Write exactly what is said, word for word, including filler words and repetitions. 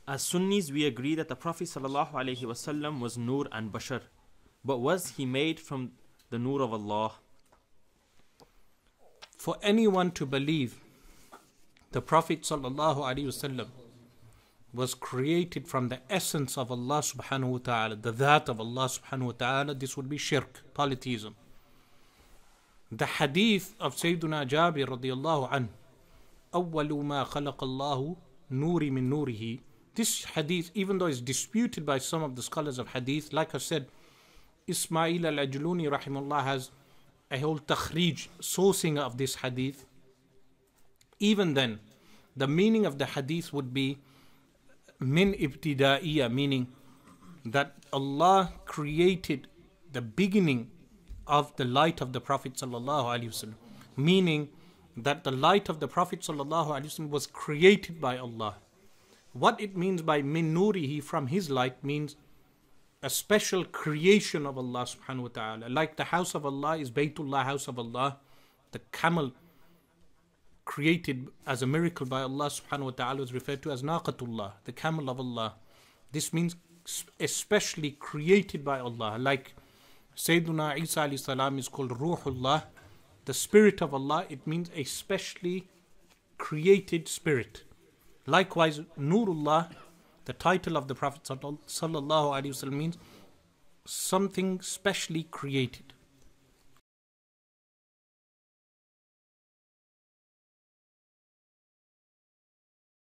As Sunnis, we agree that the Prophet ﷺ was Noor and Bashar. But was he made from the Noor of Allah? For anyone to believe the Prophet ﷺ was created from the essence of Allah subhanahu wa ta'ala, the that of Allah subhanahu wa ta'ala, this would be shirk, polytheism. The hadith of Sayyiduna Jabir radiyallahu anhu, أَوَّلُ مَا خَلَقَ اللَّهُ نُورِ مِن نُورِهِ. This hadith, even though it's disputed by some of the scholars of hadith, like I said, Ismail al-Ajluni rahimahullah has a whole takhrij, sourcing of this hadith. Even then, the meaning of the hadith would be min ibtida'iyya, meaning that Allah created the beginning of the light of the Prophet sallallahu alaihi wasallam, meaning that the light of the Prophet sallallahu alaihi wasallam was created by Allah. What it means by min nurihi, from his light, means a special creation of Allah subhanahu wa ta'ala. Like the house of Allah is Baytullah, house of Allah, the camel created as a miracle by Allah subhanahu wa ta'ala was referred to as Naqatullah, the camel of Allah. This means especially created by Allah. Like Sayyiduna Isa alayhi salam is called Ruhullah, the spirit of Allah. It means a specially created spirit. Likewise, Nurullah, the title of the Prophet sallallahu alaihi wasallam, means something specially created.